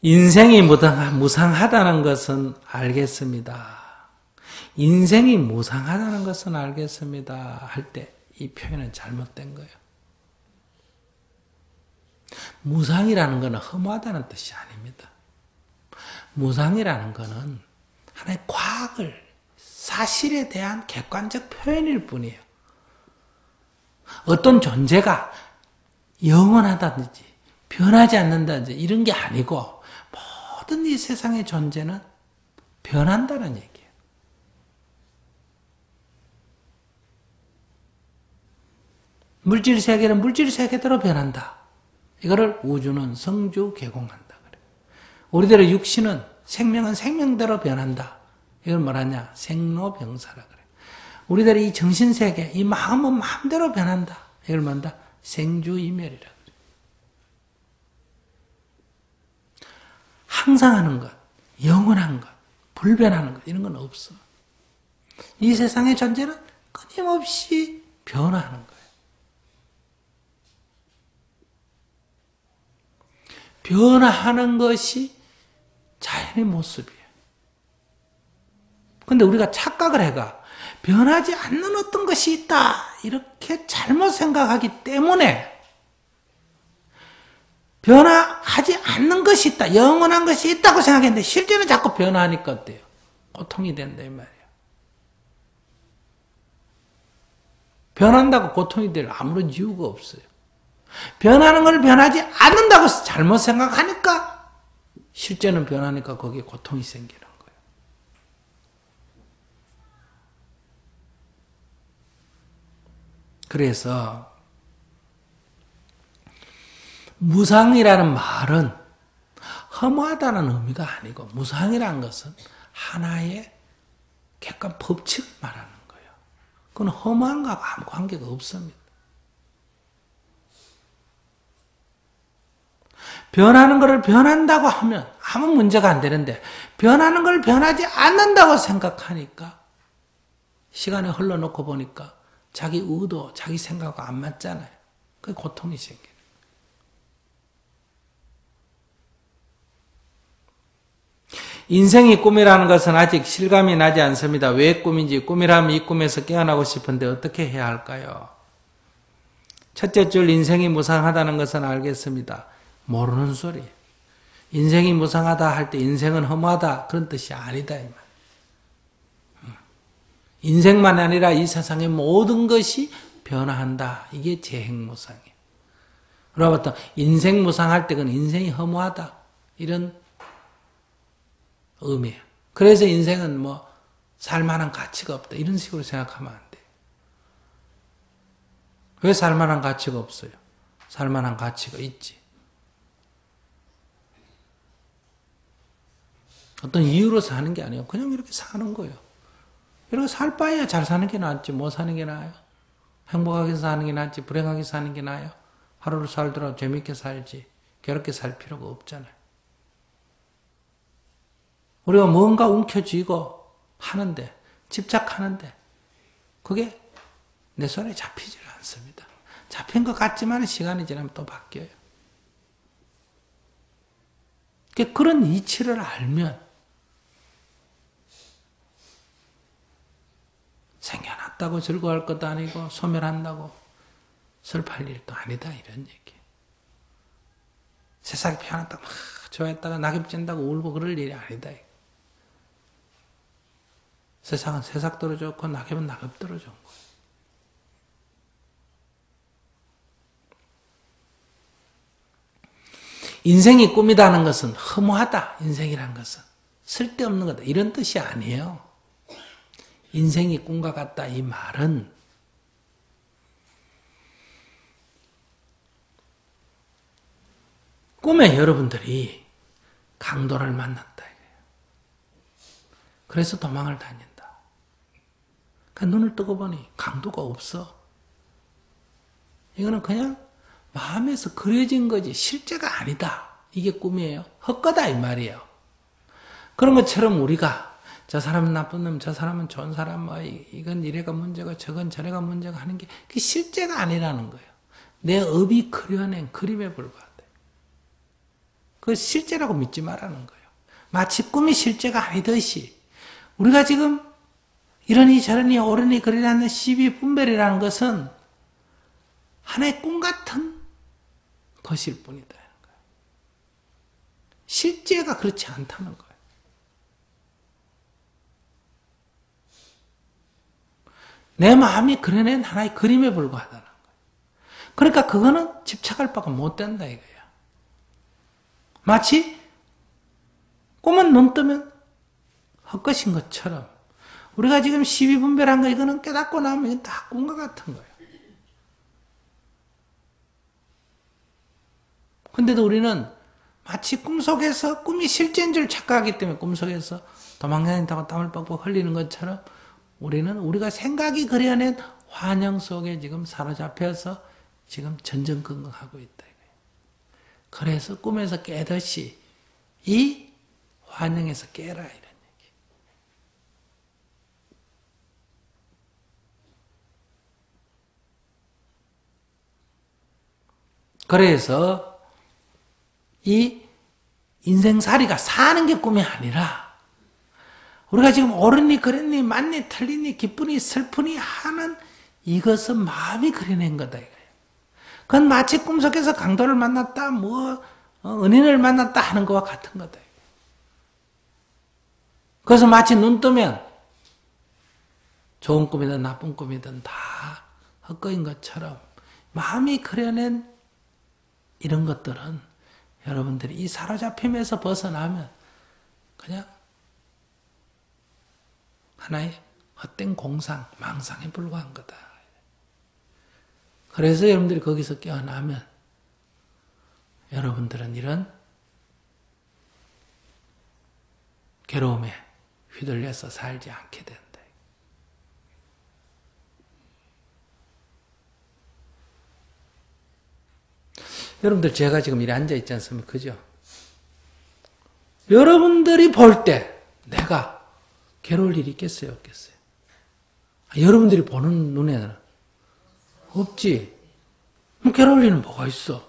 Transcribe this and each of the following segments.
인생이 무상하다는 것은 알겠습니다. 인생이 무상하다는 것은 알겠습니다. 할 때 이 표현은 잘못된 거예요. 무상이라는 것은 허무하다는 뜻이 아닙니다. 무상이라는 것은 하나의 과학을, 사실에 대한 객관적 표현일 뿐이에요. 어떤 존재가 영원하다든지 변하지 않는다든지 이런 게 아니고 모든 이 세상의 존재는 변한다는 얘기예요. 물질 세계는 물질 세계대로 변한다. 이거를 우주는 성주 개공한다. 그래. 우리들의 육신은 생명은 생명대로 변한다. 이걸 뭐라냐? 생로병사라 그래. 우리들의 이 정신세계, 이 마음은 마음대로 변한다. 이걸 뭐한다? 생주이멸이라 그래. 항상 하는 것, 영원한 것, 불변하는 것 이런 건 없어. 이 세상의 존재는 끊임없이 변화하는 거예요. 변화하는 것이 자연의 모습이에요. 근데 우리가 착각을 해가 변하지 않는 어떤 것이 있다 이렇게 잘못 생각하기 때문에 변화하지 않는 것이 있다, 영원한 것이 있다고 생각했는데 실제는 자꾸 변화하니까 어때요? 고통이 된다 이 말이에요. 변한다고 고통이 될 아무런 이유가 없어요. 변하는 걸 변하지 않는다고 잘못 생각하니까 실제는 변하니까 거기에 고통이 생기는 거예요. 그래서 무상이라는 말은 허무하다는 의미가 아니고 무상이라는 것은 하나의 객관 법칙을 말하는 거예요. 그건 허무한 거하고 아무 관계가 없습니다. 변하는 것을 변한다고 하면 아무 문제가 안 되는데 변하는 걸 변하지 않는다고 생각하니까 시간이 흘러놓고 보니까 자기 의도, 자기 생각과 안 맞잖아요. 그게 고통이 생겨요. 인생이 꿈이라는 것은 아직 실감이 나지 않습니다. 왜 꿈인지, 꿈이라면 이 꿈에서 깨어나고 싶은데 어떻게 해야 할까요? 첫째 줄 인생이 무상하다는 것은 알겠습니다. 모르는 소리예요. 인생이 무상하다 할 때 인생은 허무하다 그런 뜻이 아니다 이 말. 인생만 아니라 이 세상의 모든 것이 변화한다. 이게 재행무상이에요. 그러부터 인생 무상할 때 그건 인생이 허무하다 이런 의미예요. 그래서 인생은 뭐 살만한 가치가 없다 이런 식으로 생각하면 안 돼요. 왜 살만한 가치가 없어요? 살만한 가치가 있지. 어떤 이유로 사는 게 아니에요. 그냥 이렇게 사는 거예요. 이렇게 살 바에야 잘 사는 게 낫지. 뭐 사는 게 나아요? 행복하게 사는 게 낫지. 불행하게 사는 게 나아요? 하루를 살더라도 재밌게 살지. 괴롭게 살 필요가 없잖아요. 우리가 뭔가 움켜쥐고 하는데, 집착하는데, 그게 내 손에 잡히질 않습니다. 잡힌 것 같지만 시간이 지나면 또 바뀌어요. 그런 이치를 알면 생겨났다고 즐거워할 것도 아니고 소멸한다고 슬퍼할 일도 아니다 이런 얘기예요. 세상이 편하다고 막 좋아했다가 낙엽 찐다고 울고 그럴 일이 아니다. 세상은 새싹대로 좋고 낙엽은 낙엽대로 좋은 거예요. 인생이 꿈이다는 것은 허무하다. 인생이란 것은 쓸데없는 거다. 이런 뜻이 아니에요. 인생이 꿈과 같다. 이 말은 꿈에 여러분들이 강도를 만났다. 그래서 도망을 다닌다. 그러니까 눈을 뜨고 보니 강도가 없어. 이거는 그냥 마음에서 그려진 거지 실제가 아니다. 이게 꿈이에요. 헛거다 이 말이에요. 그런 것처럼 우리가 저 사람은 나쁜 놈, 저 사람은 좋은 사람, 이건 이래가 문제고 저건 저래가 문제고 하는 게 그게 실제가 아니라는 거예요. 내 업이 그려낸 그림에 불과하다. 그 실제라고 믿지 말라는 거예요. 마치 꿈이 실제가 아니듯이 우리가 지금 이러니 저러니 옳으니 그러니 시비분별이라는 것은 하나의 꿈 같은 것일 뿐이다. 실제가 그렇지 않다는 거예요. 내 마음이 그려낸 하나의 그림에 불과하다는 거예요. 그러니까 그거는 집착할 바가 못 된다 이거예요. 마치 꿈은 눈 뜨면 헛것인 것처럼 우리가 지금 시비분별한 거 이거는 깨닫고 나면 다 꿈과 같은 거예요. 근데도 우리는 마치 꿈속에서 꿈이 실제인 줄 착각하기 때문에 꿈속에서 도망다닌다고 땀을 뻑뻑 흘리는 것처럼 우리는 우리가 생각이 그려낸 환영 속에 지금 사로잡혀서 지금 전전긍긍하고 있다. 그래서 꿈에서 깨듯이 이 환영에서 깨라 이런 얘기. 그래서 이 인생살이가 사는 게 꿈이 아니라 우리가 지금 옳으니 그랬니 맞니 틀리니 기쁘니 슬프니 하는 이것은 마음이 그려낸 거다 이거예요. 그건 마치 꿈속에서 강도를 만났다 은인을 만났다 하는 것과 같은 거다. 그래서 마치 눈 뜨면 좋은 꿈이든 나쁜 꿈이든 다 헛거인 것처럼 마음이 그려낸 이런 것들은 여러분들이 이 사로잡힘에서 벗어나면 그냥 하나의 헛된 공상, 망상에 불과한 거다. 그래서 여러분들이 거기서 깨어나면 여러분들은 이런 괴로움에 휘둘려서 살지 않게 된다. 여러분들 제가 지금 이래 앉아 있지 않습니까? 그죠? 여러분들이 볼 때 내가 괴로울 일이 있겠어요? 없겠어요? 여러분들이 보는 눈에는 없지. 괴로울 일은 뭐가 있어?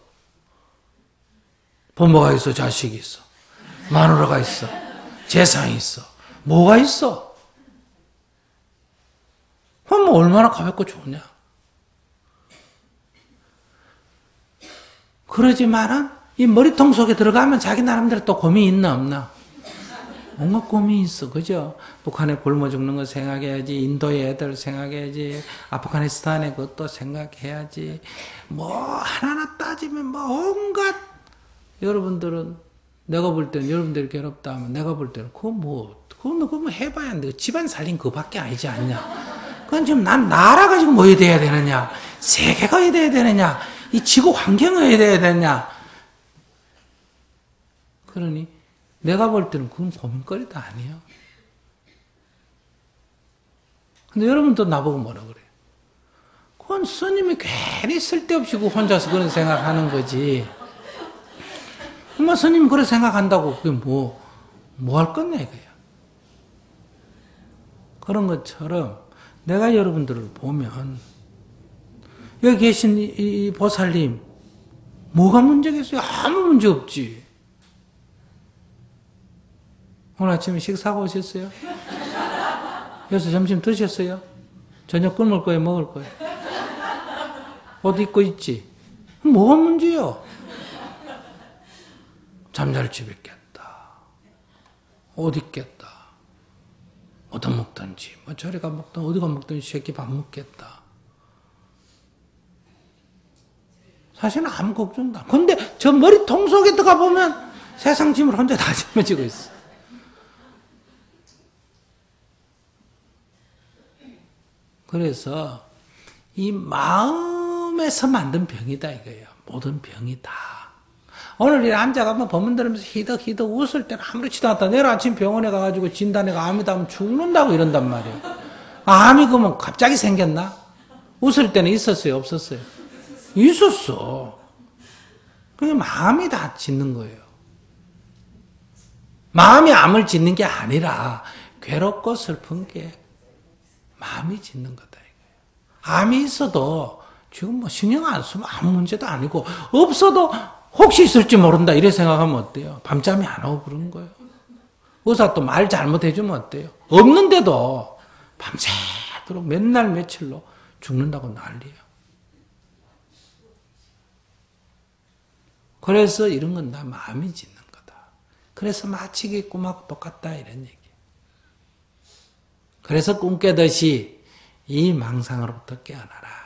부모가 있어, 자식이 있어, 마누라가 있어, 재산이 있어, 뭐가 있어? 그럼 뭐 얼마나 가볍고 좋으냐? 그러지만은 이 머리통 속에 들어가면 자기 나름대로 또 고민이 있나 없나? 뭔가 고민이 있어, 그죠? 북한에 굶어 죽는 거 생각해야지, 인도의 애들 생각해야지, 아프가니스탄의 것도 생각해야지, 뭐 하나하나 따지면 뭐 온갖, 여러분들은 내가 볼 때는 여러분들이 괴롭다 하면 내가 볼 때는 그거 뭐 해봐야 안 돼. 집안 살림 그거밖에 아니지 않냐? 그건 지금 나라가 지금 뭐 해야 돼야 되느냐? 세계가 해야 돼야 되느냐? 이 지구 환경을 해야 돼야 되느냐? 그러니 내가 볼 때는 그건 고민거리도 아니에요. 근데 여러분도 나보고 뭐라 그래요? 그건 스님이 괜히 쓸데없이 혼자서 그런 생각하는 거지. 뭐 스님이 그런 생각한다고 그게 뭐 할 거냐 이거야. 그런 것처럼 내가 여러분들을 보면 여기 계신 이 보살님 뭐가 문제겠어요? 아무 문제 없지. 오늘 아침에 식사하고 오셨어요? 여기서 점심 드셨어요? 저녁 굶을 거예요? 먹을 거예요? 옷 입고 있지? 뭐가 문제요? 잠잘 집 있겠다. 옷 입겠다. 얻어 먹든지, 뭐 저리 가 먹든 어디 가 먹든지 새끼 밥 먹겠다. 사실은 아무 걱정도 안. 근데 저 머리통 속에 들어가 보면 세상 짐을 혼자 다 짊어지고 있어. 그래서 이 마음에서 만든 병이다 이거예요. 모든 병이 다. 오늘 이 앉아가면 법문 들으면서 히덕히덕 웃을 때는 아무렇지도 않다. 내일 아침 병원에 가가지고 진단해가 암이다 하면 죽는다고 이런단 말이에요. 암이 그러면 갑자기 생겼나? 웃을 때는 있었어요? 없었어요? 있었어. 그게 마음이 다 짓는 거예요. 마음이 암을 짓는 게 아니라 괴롭고 슬픈 게 마음이 짓는 거다 이거예요. 암이 있어도 지금 뭐 신경 안 쓰면 아무 문제도 아니고 없어도 혹시 있을지 모른다 이래 생각하면 어때요? 밤잠이 안 오고 그런 거예요. 의사 또 말 잘못해주면 어때요? 없는데도 밤새도록 몇 날 며칠로 죽는다고 난리예요. 그래서 이런 건 다 마음이 짓는 거다. 그래서 마치 꿈하고 똑같다 이런 얘기예요. 그래서 꿈 깨듯이 이 망상으로부터 깨어나라.